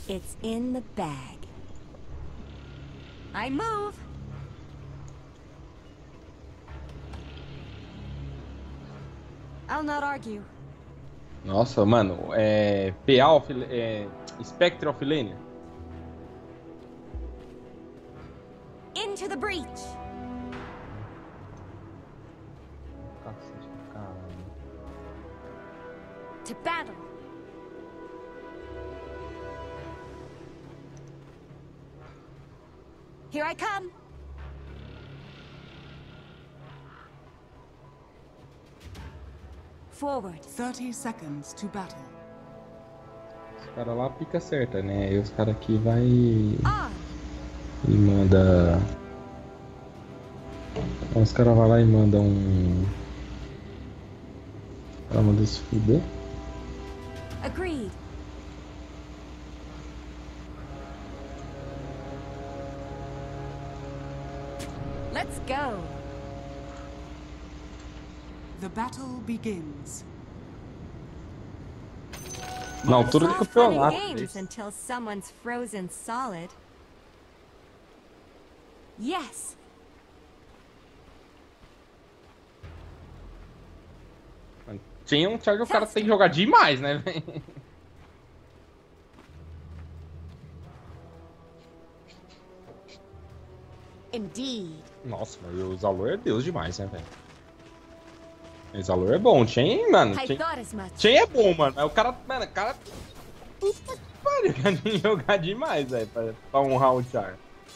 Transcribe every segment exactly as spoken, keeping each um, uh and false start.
It's in the bag. I move. I'll not argue. Nossa, mano, é... P A of... é... Spectre of Lenia. Into the breach. Cacete, caralho. To battle. Here I come. Forward. thirty seconds to battle. Os caras lá pica certa, né? E os caras aqui vai... On. E manda... Os caras vão lá e mandam um... Ela manda se fuder. Agreed. Let's go. The battle begins. Na altura do It's all fun and campeonato. games until someone's frozen solid. Yes. Tinha um charge, o cara tem que jogar demais, né, velho? Indeed. Nossa, mas o Zalor é Deus demais, né, velho? O Zalor é bom. Chain, mano. I Chain, thought as much. Chain é bom, mano. Mas o cara, mano, o cara. Puta que pariu, cara. Tem que jogar demais, velho, pra, pra honrar o char.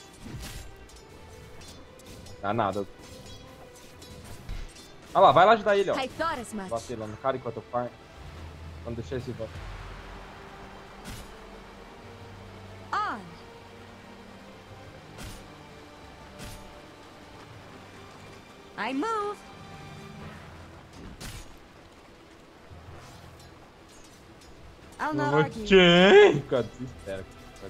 Dá nada. Olha lá, vai lá ajudar ele, ó. I thought as much. Bater lá no cara enquanto eu farm. Vamos deixar esse bot. On. I move. I'll not argue. Chain! Cara, desespera.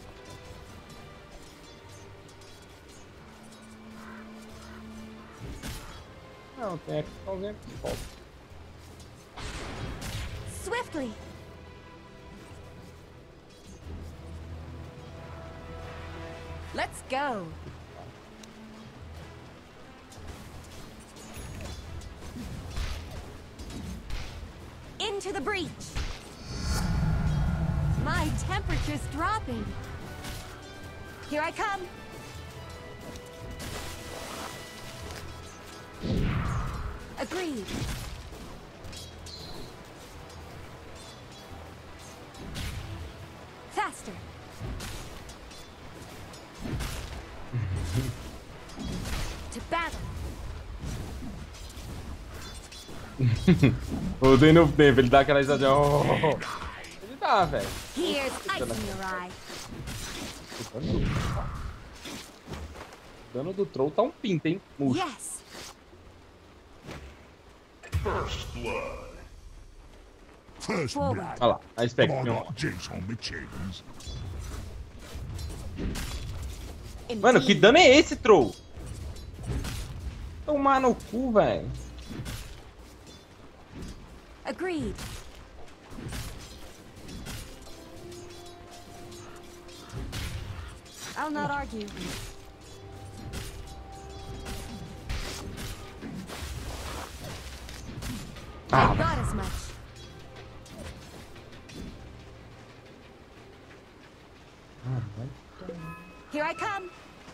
Não, tem aqui sozinho que volta. Swiftly. Let's go. Into the breach. My temperature's dropping. Here I come. Agreed. Faster. To battle. O Dano of Tempo, ele dá aquela risadinha. Oh, oh, oh. Ele dá, velho. Here's ice in your eye. O dano do- o dano do Troll tá um pinto, hein? Murcho. Yes. First blood. First Forward. blood. Olha lá, a Spectre. Come on, ó. not jinx on me chickens. Mano, que Indeed. dano é esse, Troll? Tomar no cu, velho. Agreed. I'll not argue. Ah, I thought as much. Here I come.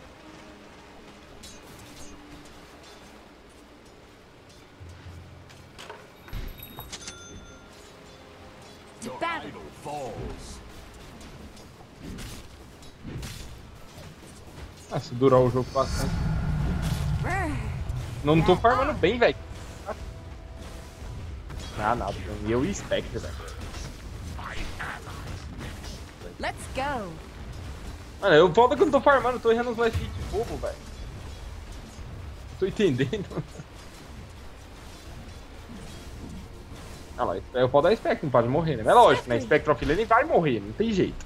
To Your battle. idol falls. Ah, se durar o jogo bastante. Brr. Não tô farmando bem, velho. Ah, nada. E eu e Spectre, velho. Let's go. Mano, eu volto que eu não tô farmando, tô errando os last hit bobo, velho. Tô entendendo. Ah lá, eu posso dar Spectre, não pode morrer, né? Mas é lógico, né? Spectre of Lane vai morrer, não tem jeito.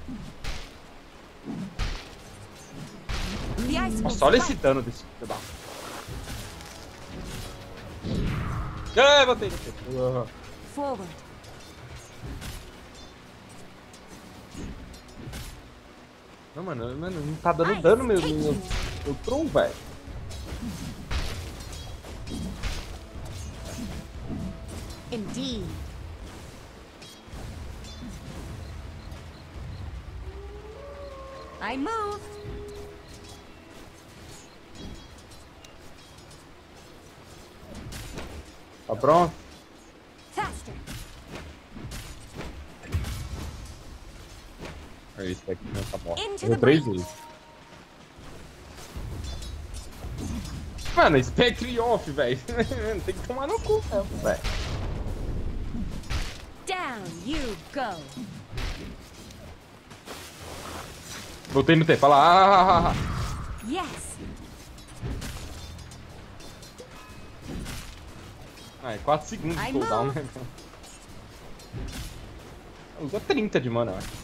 The ice will Nossa, olha esse strike. dano desse filho da... É, botei, botei. Uh, Forward. Não, mano, mano, não tá dando dano meu, meu, meu Tron, velho. Indeed. I move. Tá pronto? Faster. Aí, esse aqui não tá morto. Into Deu the três breach. vezes. Mano, Spectre off, velho. Tem que tomar no cu, velho. Down you go. Voltei no tempo, olha lá. Ah, ah, ah, ah. Yes. Ah, é quatro segundos de I cooldown, move. né? Usa trinta de mana, eu acho.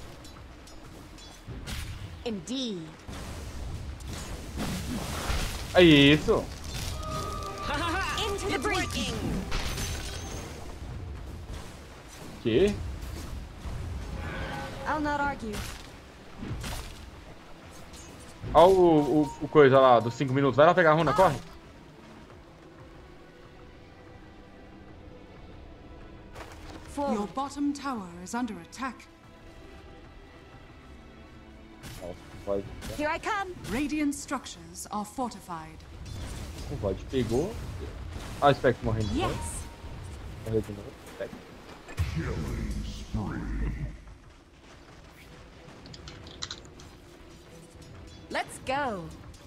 Indeed. É isso. Into the breach. Que? I'll not argue. Olha o, o, o coisa lá dos cinco minutos. Vai lá pegar a runa, corre. Your Forward. bottom tower is under attack. Nossa, pode. Here I come. Radiant structures are fortified. O Void pegou. Ah, o Spectre morrendo. de novo. Yes. Morreu de novo. Spectre. Killing spree. Let's go.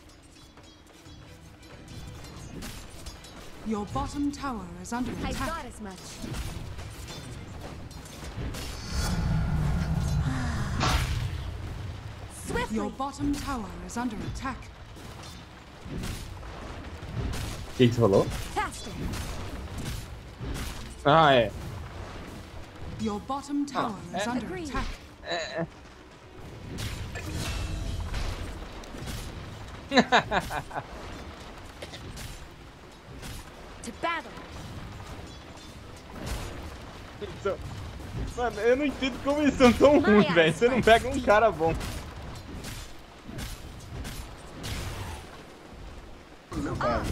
Your bottom tower is under I attack. thought as much. Swiftly. Your bottom tower is under attack. O que que você falou? Faster. Ah, é. Your bottom tower is eh, under agreed. attack. To battle. Então, mano, eu não entendo como eles são tão ruins, velho. Você não pega um cara bom. Vale.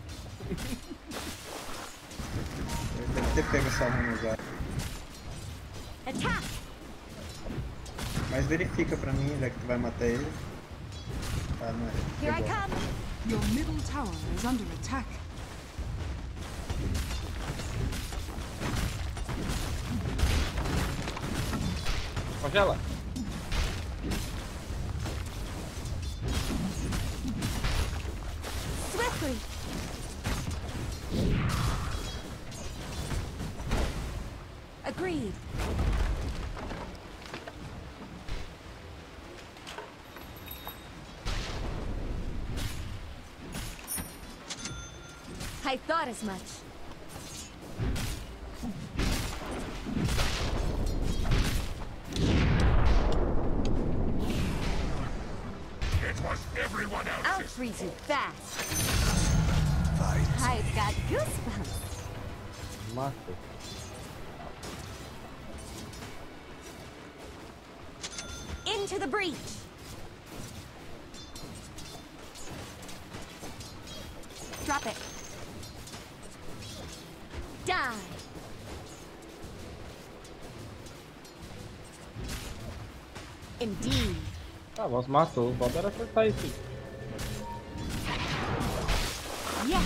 Eu devo ter pego essa runa já. Attack. Mas verifica pra mim, já que tu vai matar ele. Ah, não é. Here I Pegou. come. Your middle tower is under attack. Congela. Swiftly. Agreed. I thought as much. It was everyone I'll else's. freeze you fast. I've got goosebumps. Mata. Into the breach. Drop it. Die. Indeed. Tá, vamos matou. O Bob era cortar isso. Yes.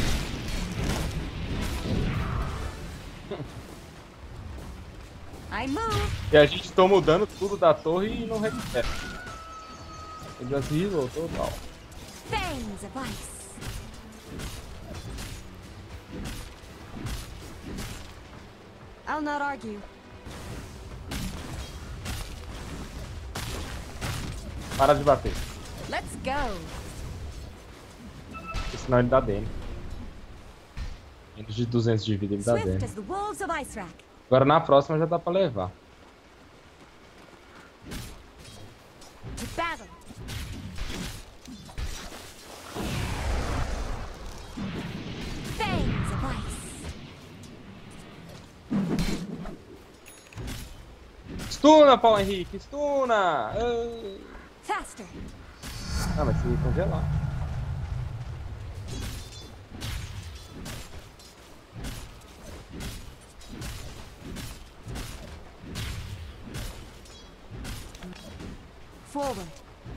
I move. E a gente toma o dano tudo da torre e não recupera. Ele já se voltou tal. Fangs of ice. I'll not argue. Para de bater. Let's go. Porque senão ele dá dano. Menos de duzentos de vida ele dá Swift dano. as the wolves of Icerack. Agora na próxima já dá pra levar. To battle. Fangs of ice. Stuna, Paulo Henrique! Stuna! Ah. Faster. Ah, mas se congelar. Forward.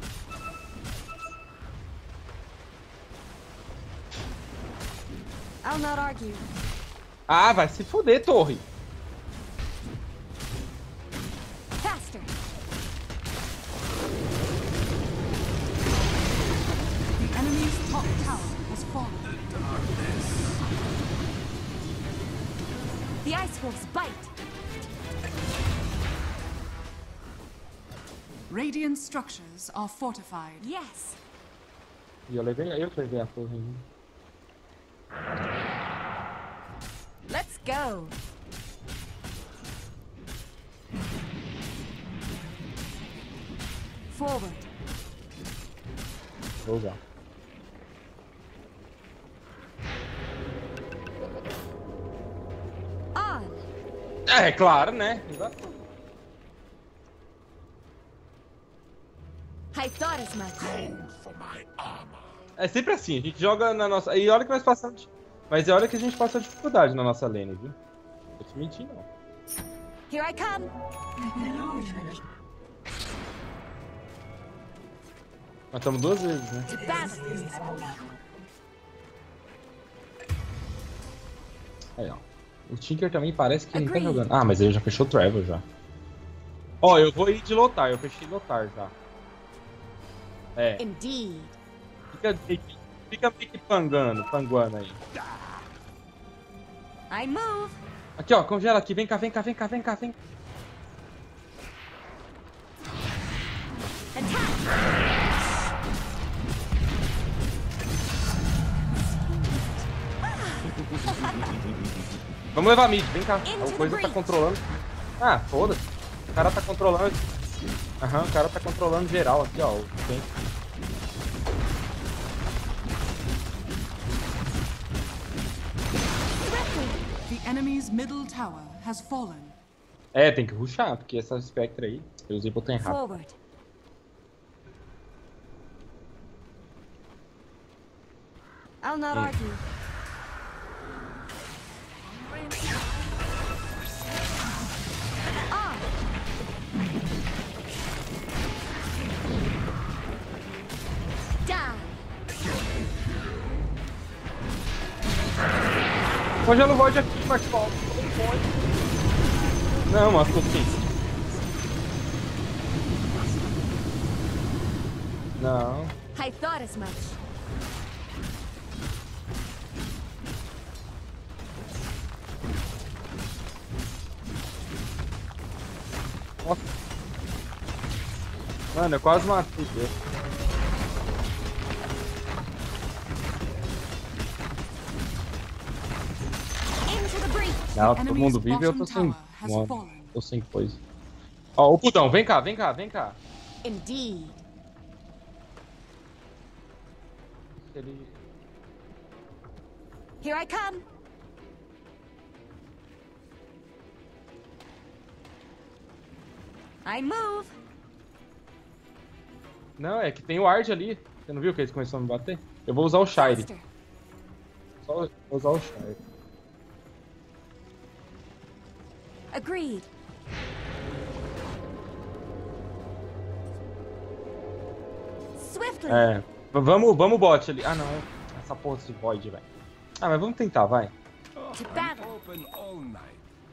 I'll not argue. Ah, vai se fuder, torre. Faster. The enemy's top tower has fallen. The Ice Wolves bite. Radiant structures are fortified. Yes. E eu levei, eu que levei a torre ainda. Let's go. Forward. Vou usar. On. É, claro, né? Exato. I thought as much. For my armor. É sempre assim, a gente joga na nossa... E olha que nós passamos... Mas é hora que a gente passa dificuldade na nossa lane, viu? Não vou te mentir, não. Here I come. Matamos duas vezes, né? To battle. Aí, ó. O Tinker também parece que não tá Agreed. jogando. Ah, mas ele já fechou o Trevor já. Ó, eu vou ir de Lotar, eu fechei Lotar já. É, Indeed. fica, fica meio que pangando, panguando aí. I move. Aqui, ó, congela aqui, vem cá, vem cá, vem cá, vem cá, vem. Attack. Vamos levar mid, vem cá. Into A coisa the tá breach. controlando. Ah, foda-se. O cara tá controlando. Aham, o cara tá controlando geral aqui, ó. Tem. The enemy's middle tower has fallen. É, tem que rushar, porque essa Spectre aí, eu usei botão errado. Forward. I'll not Mm. argue. On. Die. Congela o Void aqui, Marcos. Não, mas tô sim. Não. I thought as much. Nossa. Mano, eu quase matei Deus. Into the breach. Não, todo Enemy's mundo vive e eu tô bottom sem. tower has Mano, fallen. tô sem coisa. Ó, o putão, vem cá, vem cá, vem cá. Indeed. Ele... Here I come. I move. Não, é que tem o Ward ali. Você não viu que eles começaram a me bater? Eu vou usar o Shire. Faster. Só vou usar o Shire. Agreed. Swiftly. É. v- Vamos, vamos bot ali. Ah, não. Essa porra de Void, velho. Ah, mas vamos tentar, vai. To battle. Open all night.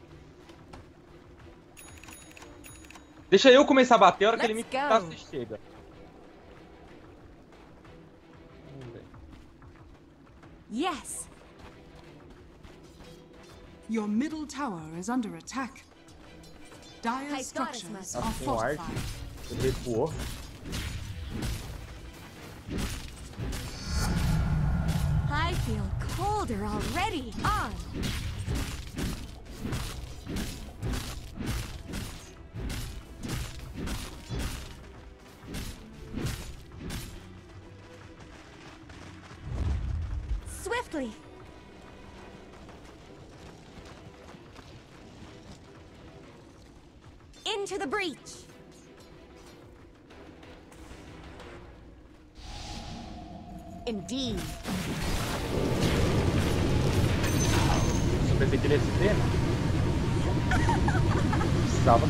Deixa eu começar a bater, a hora que ele me Let's go. tá, você chega. Vamos ver. Yes. Your middle tower is under attack. Dire I thought as structures much. are Tem um Ward. fortified. Ele recuou. I feel colder already. On. Swiftly. Into the breach. Indeed. Eu pensei que ele ia se ter, né? Precisava.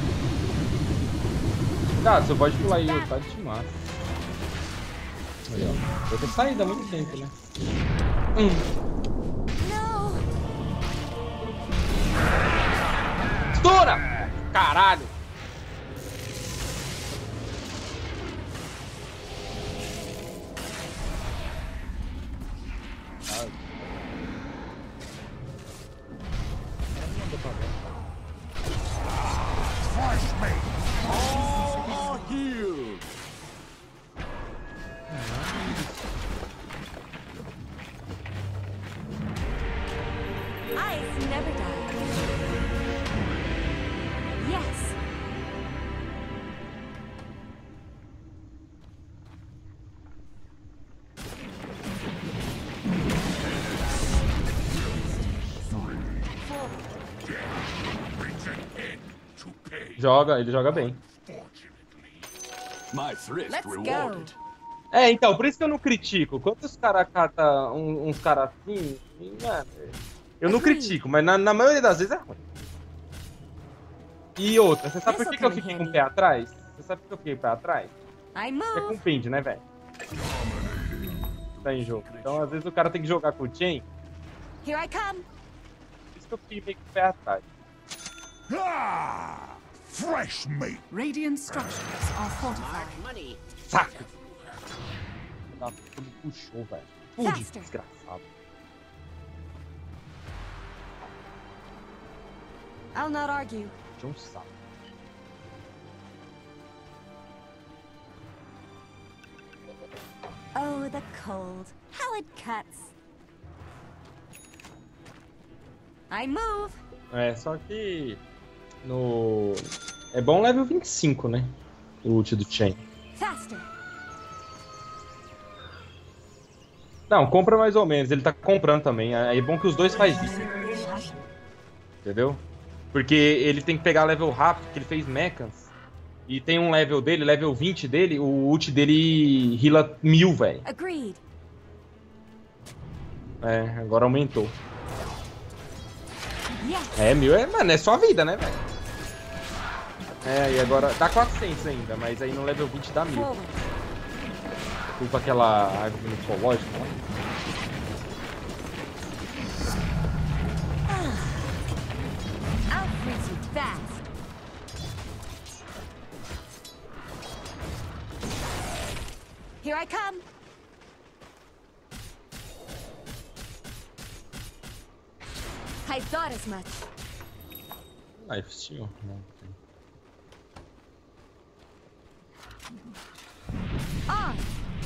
Tá, você pode pular aí, tá de massa. Aí, ó. Eu tô saindo há muito tempo, né? Hum. No. Estoura! Caralho! Twice me. All healed. Ice never dies. Yes. Brings an end to pain. Joga, ele joga bem. My thrift Let's rewarded. É, então, por isso que eu não critico. Quando os caras catam um, uns caras assim, mano, eu não critico, mas na, na maioria das vezes é ruim. E outra, você sabe por que, que eu fiquei com o pé atrás? Você sabe por que eu fiquei com o pé atrás? I É move. compende, né, velho? Tá em jogo. Então, às vezes, o cara tem que jogar com o Chain. Here I come. Por isso que eu fiquei meio com o pé atrás. Ah, fresh meat. Radiant structures are fortified. Saco! Da puta me puxou, velho. Fude, Faster. desgraçado. I'll not argue. Tinha um saco. Oh, the cold. How it cuts. I move. É, só que... No... É bom level vinte e cinco, né? O ult do Chain. Faster. Não, compra mais ou menos. Ele tá comprando também. Aí é bom que os dois faz isso. Entendeu? Porque ele tem que pegar level rápido, porque ele fez mechans. E tem um level dele, level vinte dele, o ult dele heala mil, velho. Agreed. É, agora aumentou. Yes. É, mil é, mano, é só vida, né, velho? É, e agora dá quatrocentos ainda, mas aí no level vinte dá mil. Forward. Culpa aquela árvore mifológica, né? I'll freeze you fast. Here I come. I thought as much. Life steal. Não tem. On.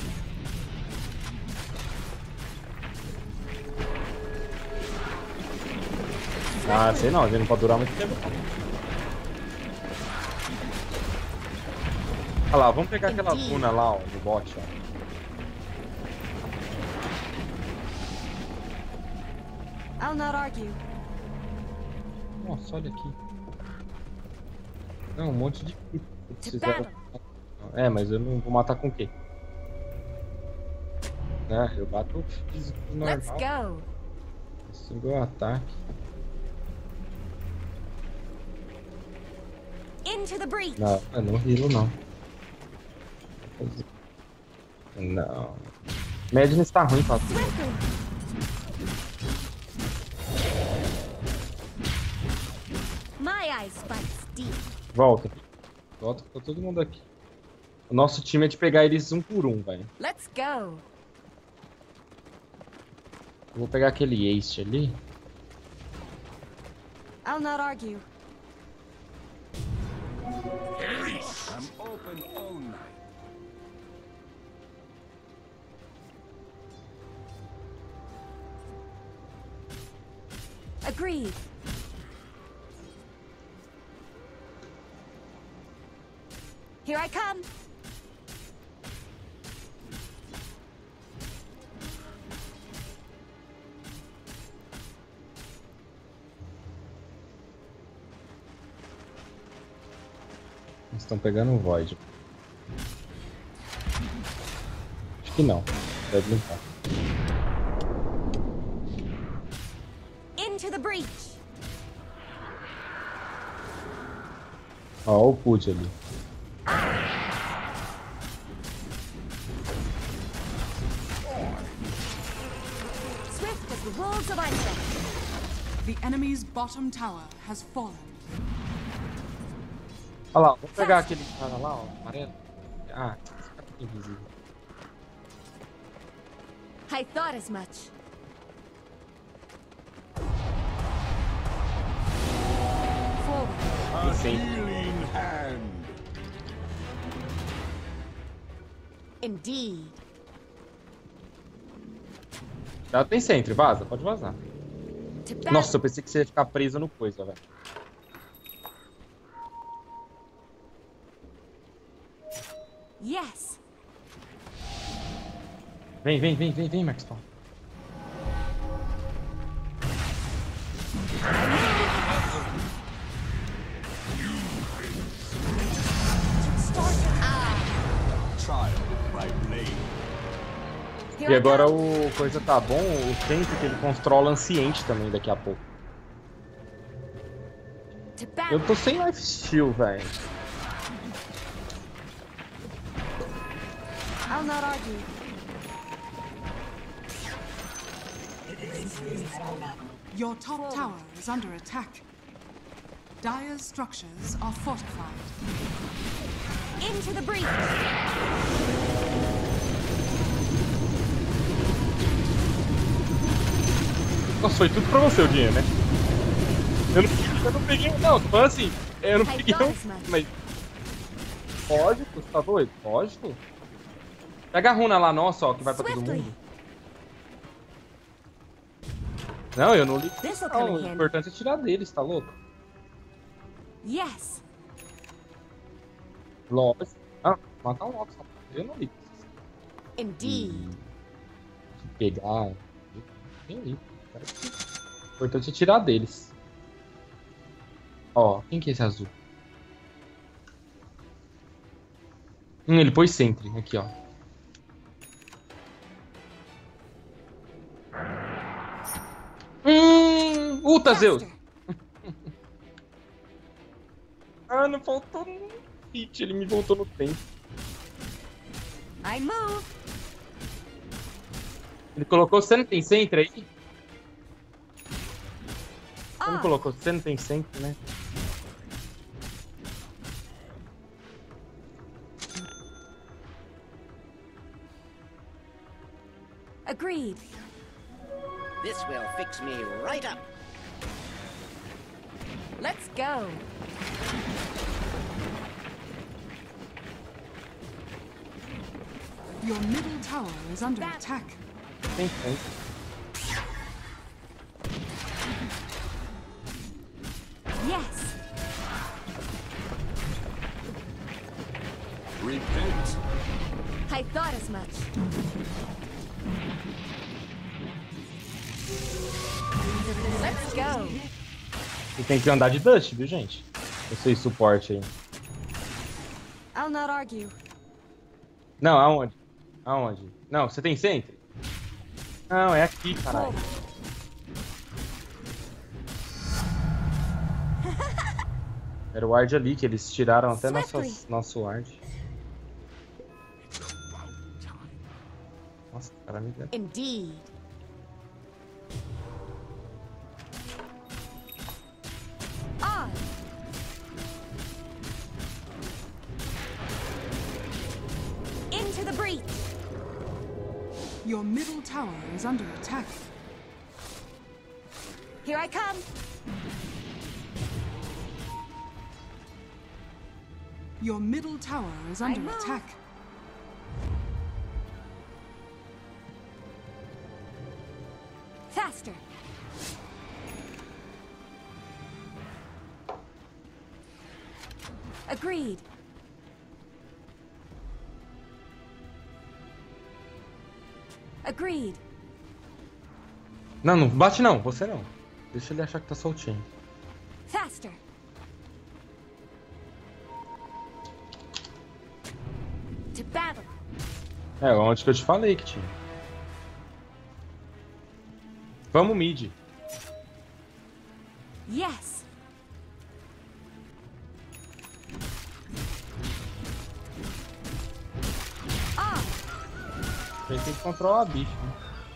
Ah, sei não, ele não pode durar muito tempo. Olha lá, vamos pegar aquela runa lá, ó, do bot, ó. I'll not argue. Nossa, olha aqui. Não, um monte de... To battle. É, mas eu não vou matar com o quê? É, eu bato físico Let's normal. go. Single ataque. Into the breach. Não, eu não healo não. Não. Madness tá ruim pra tudo. Swiftly. My eyes spikes deep. Volta. Volta, tá todo mundo aqui. O nosso time é de pegar eles um por um, velho. Let's go. Eu vou pegar aquele Ace ali. I'll not argue. I'm open all night. Agreed. Here I come. Eles estão pegando o Void. Acho que não. Vai brincar. Into the breach. Ó, o Pud ali. Swift as the wolves of Iceland. The enemy's bottom tower has fallen. Olha lá, vamos pegar aquele cara lá, ó, amarelo. Ah, esse cara é invisível. I thought as much. Forward. A Sim. healing hand. Indeed. Ela tem centro, vaza, pode vazar. To battle. Nossa, eu pensei que você ia ficar preso no coisa, velho. Yes. Vem, vem, vem, vem, vem, Max Paul. Trial by blade. Here E I agora come. o coisa tá bom, o centro que ele controla anciente também daqui a pouco. To Eu battle. tô sem life steal, velho. I'll not argue. Your top tower is under attack. Dire's structures are fortified. Into the breach. Nossa, foi tudo pra você o dinheiro, né? Eu não, eu não peguei, não, tô falando assim, eu não I peguei thought um, as much. mas... Lógico, você tá doido? Lógico. Pega a runa lá, nossa, ó, que vai pra todo Swiftly. mundo. Não, eu não li. This'll Não, come in o handy. importante é tirar deles, tá louco? Yes. Lógico. Ah, matar um Loki, eu não li. Indeed. Pegar... Nem li. O importante é tirar deles. Ó, quem que é esse azul? Hum, ele pôs Sentry, aqui, ó. Hum, Uta, Zeus! Faster. Ah, não faltou um hit, ele me voltou no tempo. I move. Ele colocou, você não tem Sentry aí? Você não On. colocou, você não tem Sentry, né? Agreed. This will fix me right up. Let's go. Your middle tower is under That- attack. Tem Sentry. Yes. Repent. I thought as much. Let's go. E tem que andar de Dust, viu, gente? Vocês suporte aí. I'll not argue. Não, aonde? Aonde? Não, você tem Sentry? Não, é aqui, caralho. Forward. Era o ward ali, que eles tiraram até Swiftly. nosso, nosso ward. Nossa, cara, me deu. Indeed. On. Into the breach. Your middle tower is under attack. Here I come. Your middle tower is under move. attack. Faster. Agreed. Agreed. Não, não bate não, você não. Deixa ele achar que tá soltinho. Faster. To battle. É, onde que eu te falei que tinha. Vamos mid. Yes. On. A gente tem que controlar a bicha, né?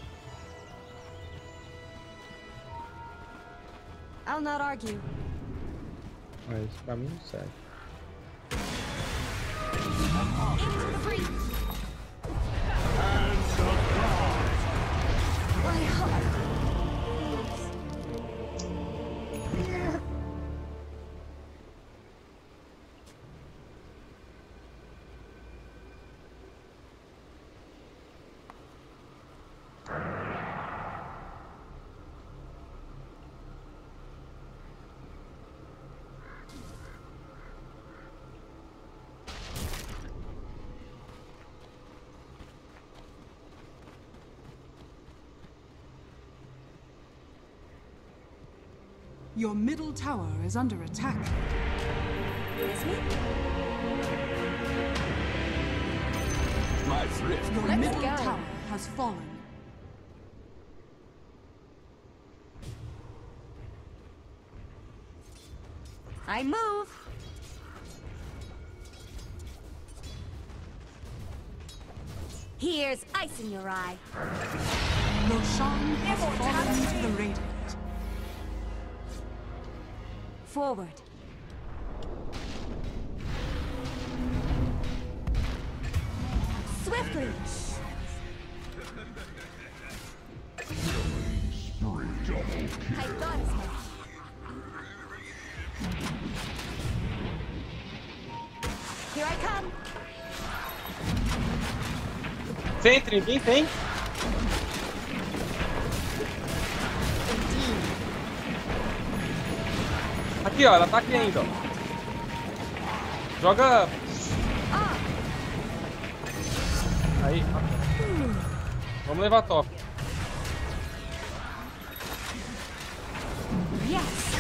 I'll not argue. Mas isso pra mim não serve. Into the breach. My heart. Your middle tower is under attack. Yes, me? My thrift. Your Let's middle go. tower has fallen. I move. Here's ice in your eye. Roshan has fallen to the Radiant. Forward. Swiftly. I thought as much. Here I come. Centro, ninguém tem. Aqui, ó, ela tá aqui ainda, ó. Joga. Aí. Vamos levar top. Yes.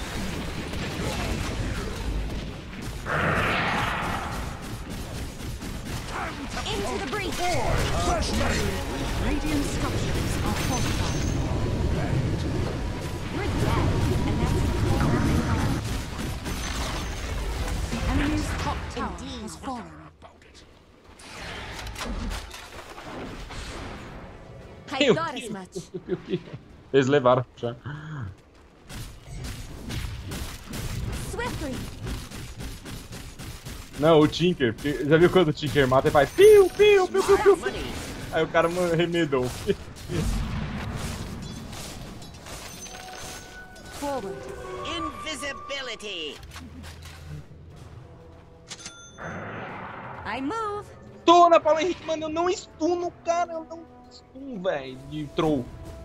Into the breach. Radiant structures are fortified. We're dead, and that's The enemy's top tower Indeed. has fallen. I Meu thought as Deus. much. Eles levaram já. Swiftly. Não, o Tinker. Já viu quando o Tinker mata e faz piu, piu, piu, piu, piu. Money. Aí o cara remedou. Forward. Invisibility. I move. Stuna, Paulo Henrique, mano, eu não stuno o cara, eu não stuno, velho, de troll.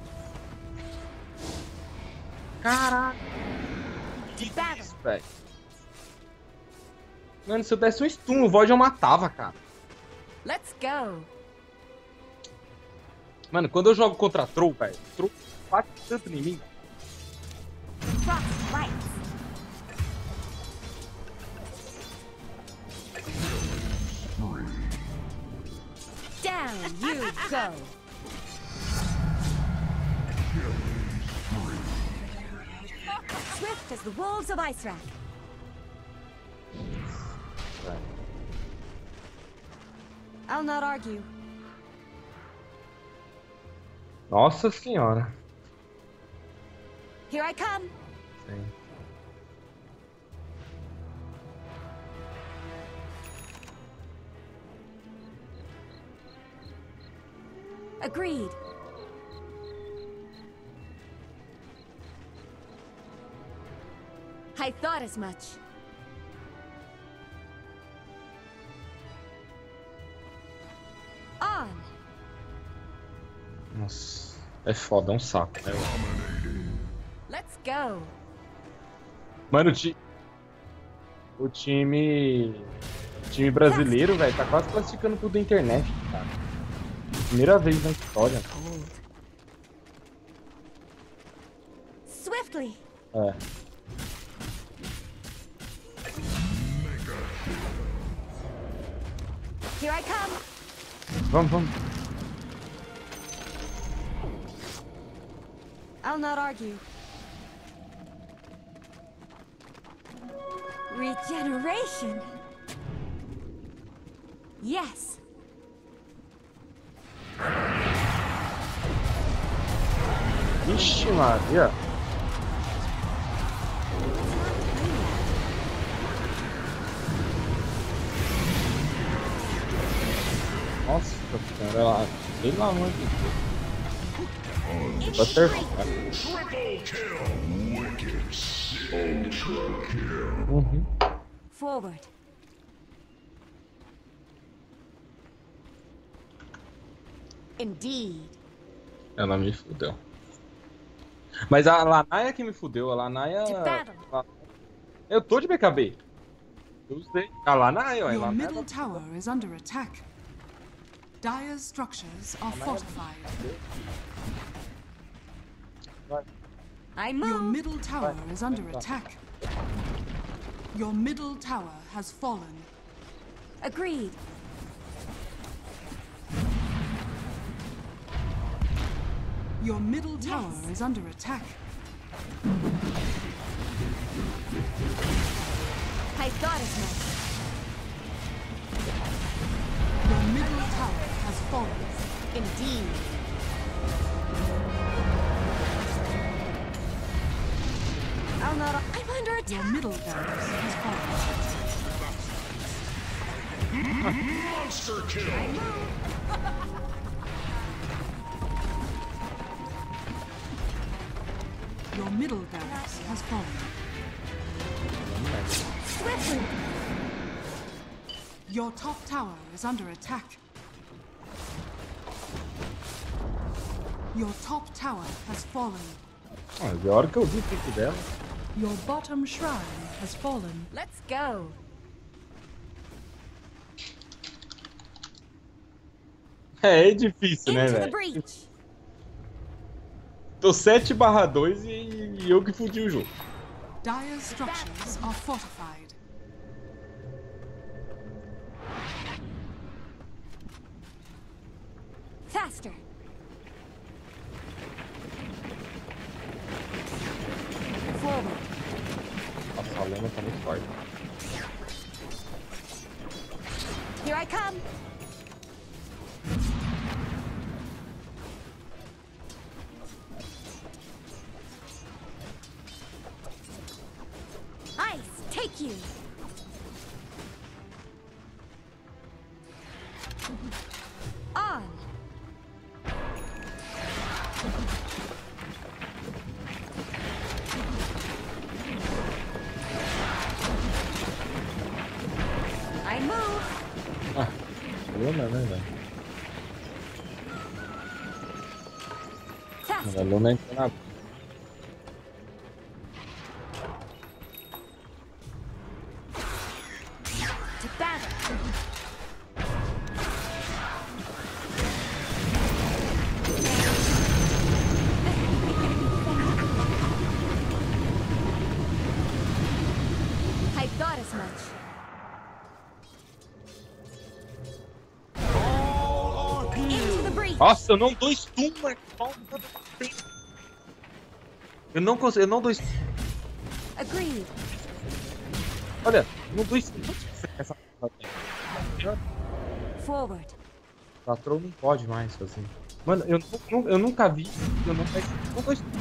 Caraca. To battle. Velho. Mano, se eu desse um stun, o Void eu matava, cara. Let's go. Mano, quando eu jogo contra troll, velho, troll bate tanto em mim. Frost lights. Down you go. Swift as the wolves of Icerack. I'll not argue. Nossa senhora. Here I come. Sim. Agreed. I thought as much. On. Nossa. É foda, é um saco, né? Let's go. Mano, o, ti... o time. O time brasileiro, velho, tá quase classificando tudo da internet, cara. Primeira vez na história. Cold. Swiftly. É. Here I come. Vamos, vamos. I'll not argue. Regeneration. Yes. Vixe, Maria. Nossa, cara, ela... Pelo amor de Deus. Butterfly. Triple kill. Wicked. Ultra kill. Uhum. Forward. Indeed. Ela me fudeu. Mas a Lanaya que me fudeu. A Lanaya... To battle. Eu tô de B K B. Eu usei. A Lanaya, ó. A Your Lanaya... middle tower is under attack. Dire's structures are fortified. I Your move. middle tower is under attack. Your middle tower has fallen. Agreed. Your middle tower Yes. is under attack. I thought as much. Your middle tower has fallen. Indeed. I'll not. I'm under Your attack. middle barracks has fallen. Monster kill. Your middle barracks has fallen. Swiftly. Your top tower is under attack. Your top tower has fallen. Ah, a hora que eu vi o pico dela. Your bottom shrine has fallen. Let's go. É, é difícil, né, Into the velho? breach. Tô sete barra dois e, e eu que fudi o jogo. Dire's structures are fortified. Faster. Forward. Nossa, a lenda tá muito forte. Here I come. Ice, take you. On. I move. Ah, Luna, né, velho? Faster. A Luna entrou na... To battle. I thought as much. Into the breach. Nossa, eu não dou stun, mas... Eu não consigo, eu não dou stun. Agreed. Olha, eu não dou stun. Essa Forward. patrão não pode mais fazer. Mano, eu, nu- eu nunca vi, eu não pego, não dou stun.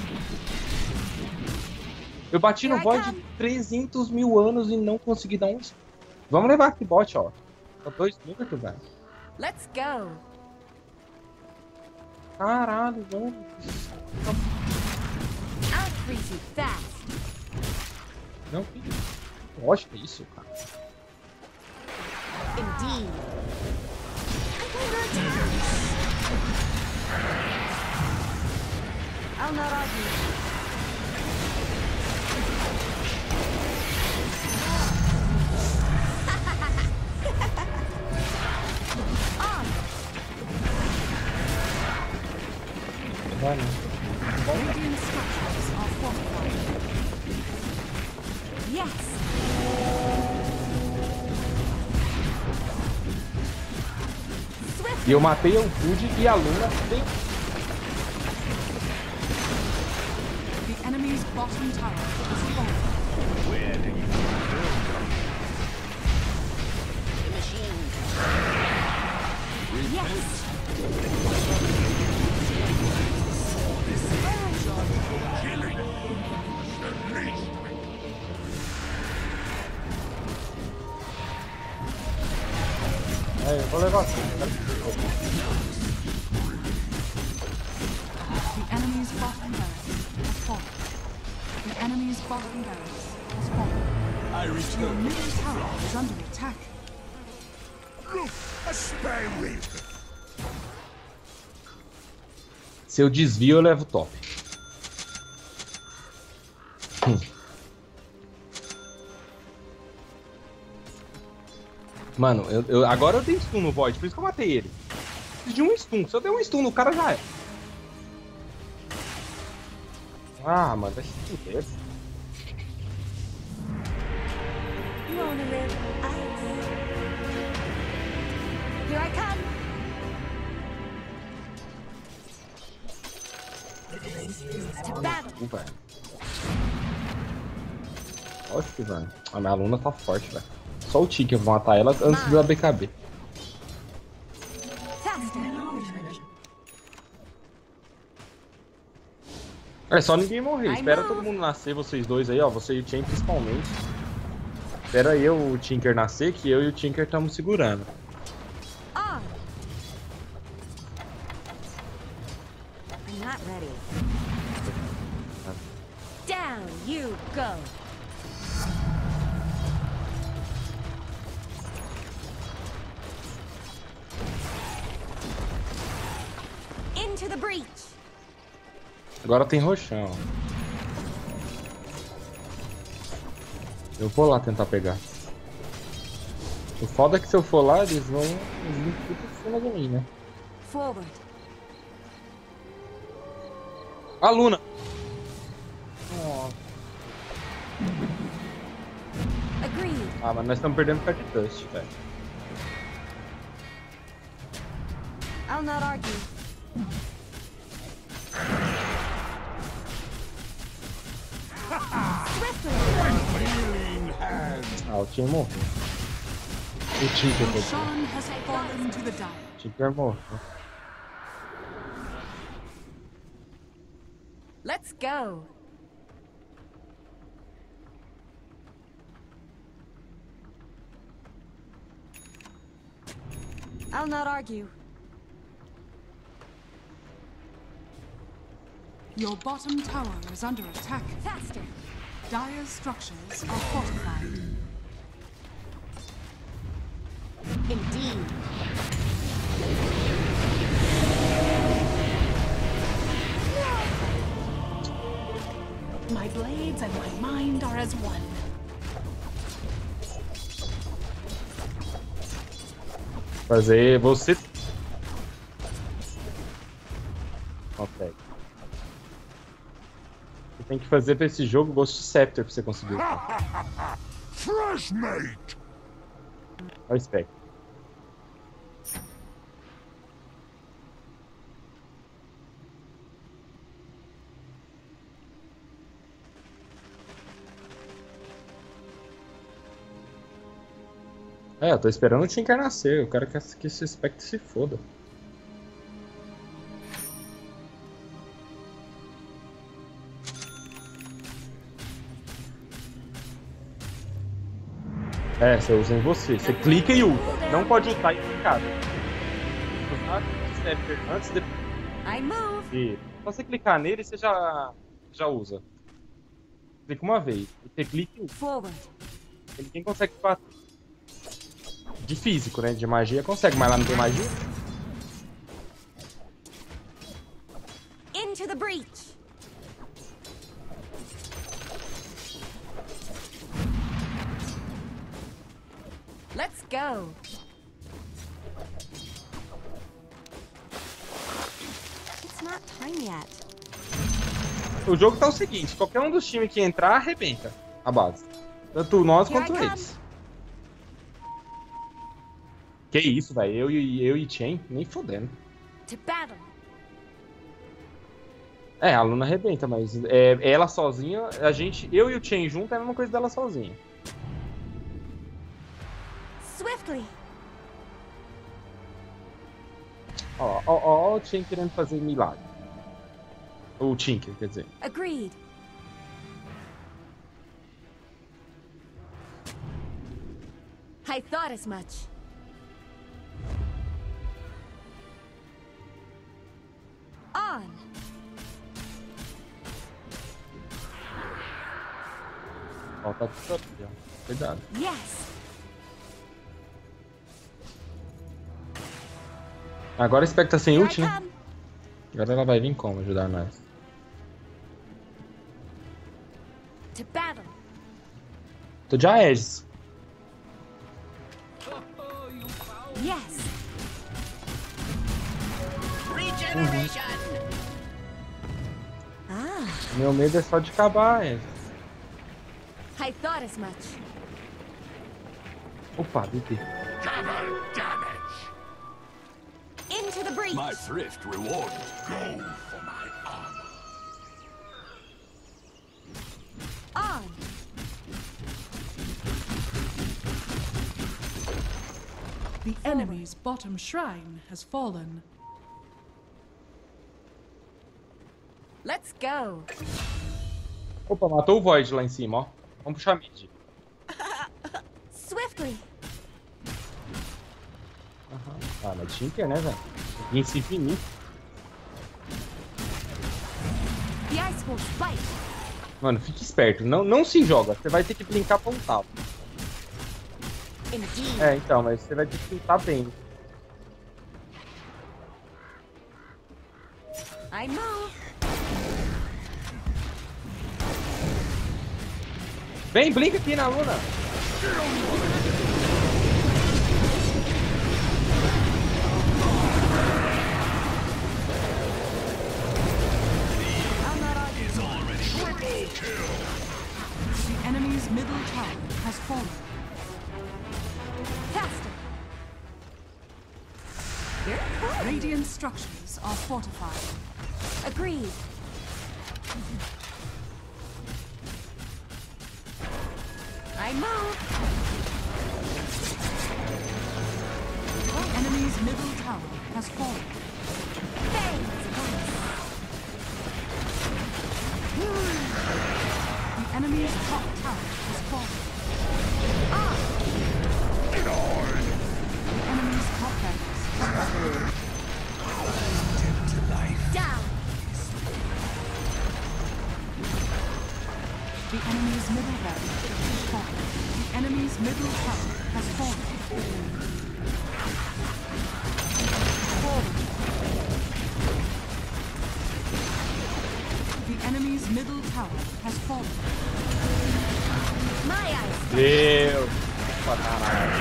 Eu bati no Here I void come. de trezentos mil anos e não consegui dar um stun. Vamos levar aqui bot, ó. Só dois minutos, velho. Let's go. Caralho, mano. I'll freeze you fast. Não, que lógico é isso, cara. Indeed. I'm under attack. I'll not argue. On. Vai, não. Radiant structures are fortified. Yes. Swift. E eu matei o Food e a Luna tem... enemy's bottom tower has fallen. Where do you The machine. Yes. killing? The least. É, eu vou levar assim. The enemy's bottom barracks has fallen. The enemy's bottom barracks has fallen. I Your return. middle tower is under attack. Look, a spare raven. Se eu desvio, eu levo top. Hum. Mano, eu, eu- agora eu dei stun no Void, por isso que eu matei ele. Preciso de um stun. Se eu der um stun no cara, já é. Ah, mano, vai se fuder. You wanna live ice? Here I come. To battle. Uh, velho. Lógico que vai. A minha aluna tá forte, velho. Só o Tinker vai matar ela antes da B K B. Faster. É só ninguém morrer. I Espera move. todo mundo nascer, vocês dois aí, ó. Você e o Chen principalmente. Espera eu e o Tinker nascer, que eu e o Tinker estamos segurando. On. I'm not ready. Down you go. Into the breach. Agora tem roxão. Eu vou lá tentar pegar. O foda é que se eu for lá, eles vão vir tudo em cima de mim, né? Forward. A Luna! Nossa. Agreed. Ah, mas nós estamos perdendo perto de Dust, velho. I'll not argue. Swiftly. Healing hand. Ah, o Tinker morreu. O Tinker morreu. Sean has fallen to the dire. O Tinker morreu. Let's go. I'll not argue. Your bottom tower is under attack. Faster. Dire's structures are fortified. Indeed. My blades and my mind are as one. Fazer você. Consegue. Você tem que fazer pra esse jogo Ghost Scepter pra você conseguir. Olha Fresh mate. o spec. É, eu tô esperando o Tinker nascer. Eu quero que esse que esse Spectre se foda. É, você usa em você. Você clica e ulta. Não pode ultar e clicar. Usar o Scepter antes de... I move. e só você clicar nele, você já, já usa. Clica uma vez. Você clica e ulta. Forward. Ninguém consegue bater. De físico, né? De magia consegue, mas lá não tem magia. Into the breach. Let's go. It's not time yet. O jogo tá o seguinte, qualquer um dos times que entrar, arrebenta a base. Tanto nós Here I quanto come. eles. Que isso, velho. Eu e eu e Chen, nem fodendo. To battle. É, a Luna arrebenta, mas é, ela sozinha, a gente, eu e o Chen junto é a mesma coisa dela sozinha. Swiftly. Ó, ó, ó, o Chen querendo fazer milagre. O Tinker, quer dizer. Agreed. I thought as much. On. Ó, tá tudo aqui, ó. Cuidado. Yes. Agora a Spec tá sem Here I ult, né? come. Agora ela vai vir como ajudar nós? To battle. Tô de Aegis. Yes. Regeneration! Ah, Meu medo é só de acabar, Aegis. I thought as much. Opa, B T. Double damage. Into the breach. My thrift reward. Go for my armor. On. The enemy's bottom shrine has fallen. Let's go. Opa, matou o Void lá em cima, ó. Vamos puxar mid. Swiftly. Aham. Ah, mas Tinker, né, velho? Esse infinito. The ice will spike. Mano, fique esperto. Não, não se joga. Você vai ter que brincar pontado. Indeed. É, então, mas você vai ter que tentar bem. I move. Vem, brinca aqui na Luna. The enemy's middle tower has fallen. Faster. Very cool. Radiant structures are fortified. Agreed. I move. The enemy's middle tower has fallen. Fangs once. The enemy's top tower has fallen. On. The enemy's top barracks has fallen. Down. The enemy's middle barracks has fallen. The enemy's middle tower has fallen. The enemy's middle tower has fallen. My eyes. Deus. Opa, caralho.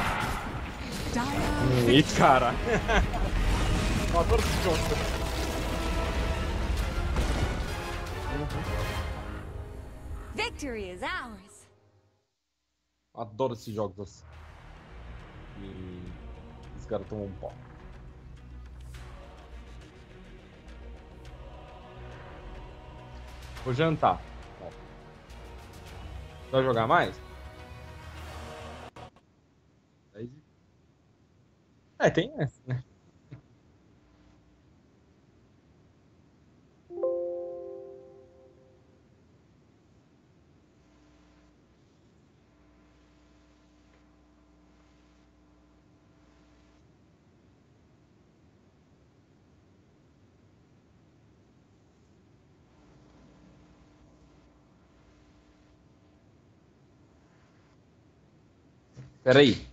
Dire Ih, cara. Eu adoro esse jogo. Victory is ours. Adoro esses jogos assim. E os caras tomam um pau. Vou jantar. Ó. Vai jogar mais? É, tem essa, né? Peraí.